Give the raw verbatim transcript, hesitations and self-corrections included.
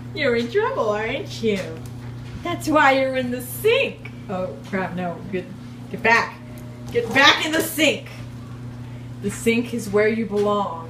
You're in trouble, aren't you? That's why you're in the sink. Oh, crap, no. Get, get back. Get back in the sink. The sink is where you belong.